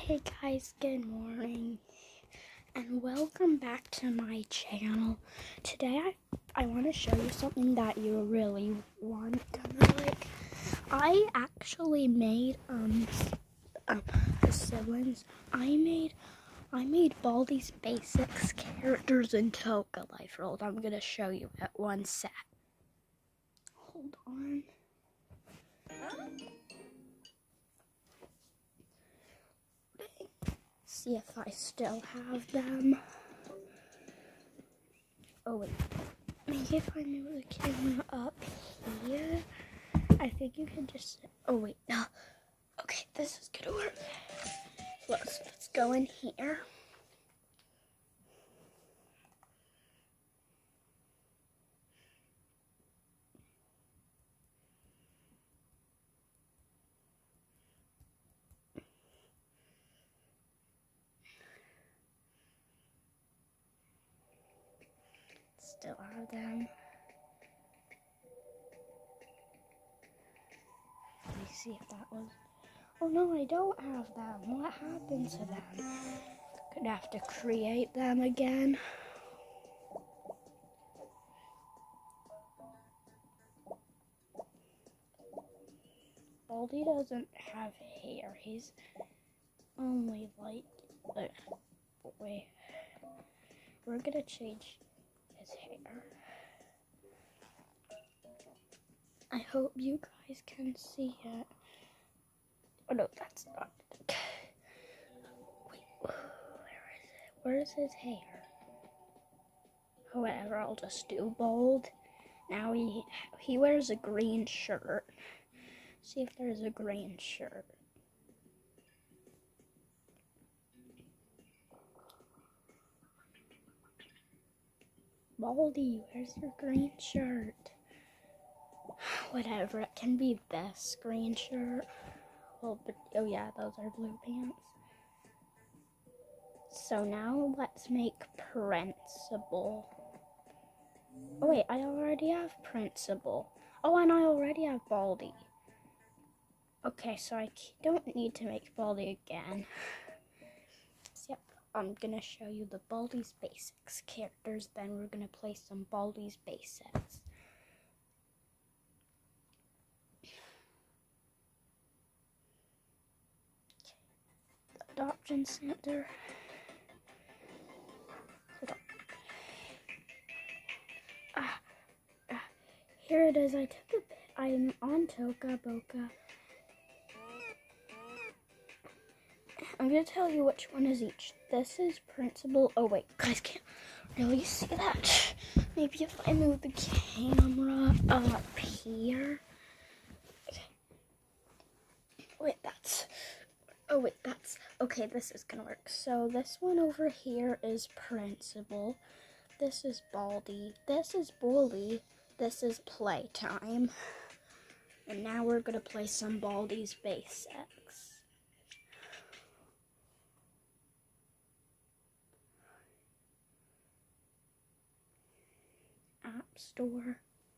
Hey guys, good morning and welcome back to my channel. Today I want to show you something that you really want to like. I actually made the siblings. I made Baldi's basics characters in Toca Life World. I'm gonna show you at one sec. Hold on. See if I still have them. Oh wait, maybe if I move the camera up here, I think you can just, oh wait, no. Okay, this is gonna work. Let's go in here. Still have them. Let me see if that was, oh no, I don't have them. What happened to them? Gonna have to create them again. Baldi doesn't have hair. He's only like, wait, we're gonna change his hair. I hope you guys can see it. Oh no, that's not. Wait, where is it? Where is his hair? Whatever, I'll just do bold. Now he wears a green shirt. See if there's a green shirt. Baldi, where's your green shirt? Whatever, it can be this green shirt. Well, but, oh yeah, those are blue pants. So now let's make Principal. Oh wait, I already have Principal. Oh, and I already have Baldi. Okay, so I don't need to make Baldi again. So, yep, I'm gonna show you the Baldi's basics characters, then we're gonna play some Baldi's basics. Adoption center. Hold on. Here it is. I took a bit. I'm on Toca Boca. I'm gonna tell you which one is each. This is Principal. Oh wait, guys can't really see that. Maybe if I move the camera up here. Okay. Wait, that's. Oh wait, that's, okay, this is gonna work. So this one over here is Principal. This is Baldi. This is Bully. This is Playtime. And now we're gonna play some Baldi's basics. App Store.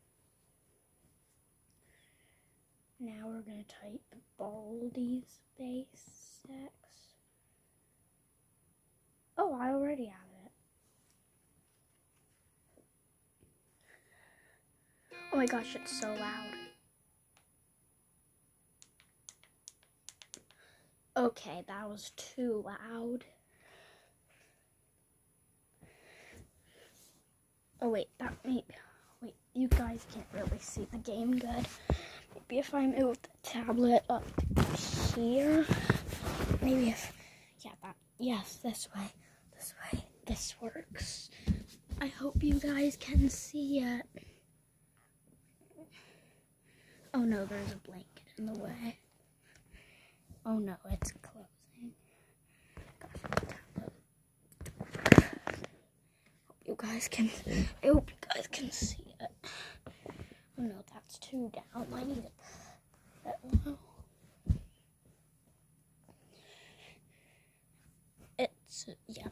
Now we're gonna type Baldi's basics. Oh, I already have it. Oh my gosh, it's so loud. Okay, that was too loud. Oh wait, that maybe, wait, you guys can't really see the game good. Maybe if I move the tablet up here, maybe if, yeah, that, yes, this way, this works. I hope you guys can see it. Oh no, there's a blanket in the way. Oh no, it's closing. Gosh, the tablet. I hope you guys can see it. Oh no, that's too down. I need it that low. It's, yeah.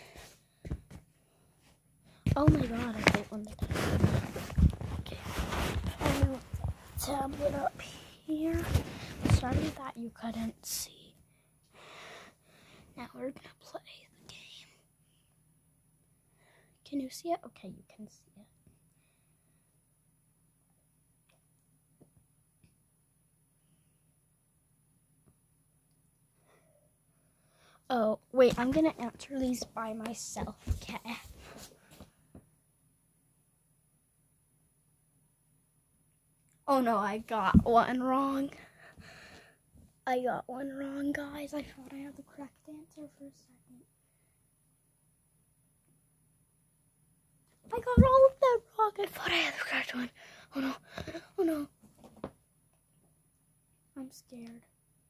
Oh my god, I hate when they do that. Okay, I move the tablet up here. Sorry that you couldn't see. we're gonna play the game. Can you see it? Okay, you can see it. Oh, wait, I'm gonna answer these by myself, okay? Oh no, I got one wrong. I got one wrong, guys. I thought I had the correct answer for a second. I got all of them wrong. I thought I had the correct one. Oh no, oh no. I'm scared.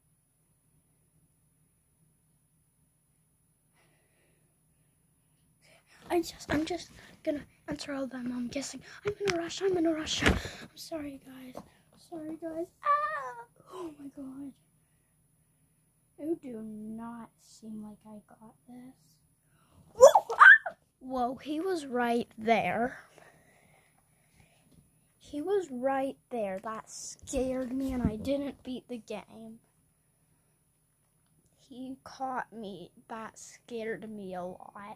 I'm just gonna answer all of them. I'm guessing. I'm in a rush. I'm sorry, guys. Ah! Oh my god. You do not seem like I got this. Whoa! Ah! Whoa, he was right there. That scared me and I didn't beat the game. He caught me. That scared me a lot.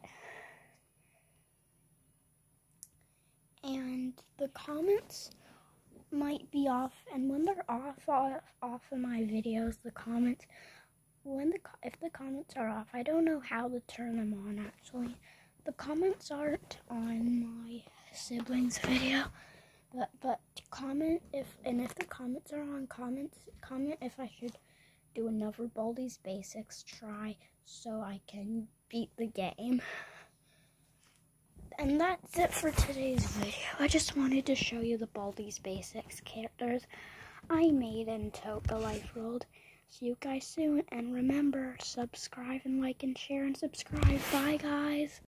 And the comments might be off, and when they're off of my videos, the comments, if the comments are off, I don't know how to turn them on actually. The comments aren't on my siblings video, but comment if the comments are on, comment if I should do another Baldi's Basics try so I can beat the game. And that's it for today's video. I just wanted to show you the Baldi's Basics characters I made in Toca Life World. See you guys soon, and remember, subscribe and like and share and subscribe. Bye, guys.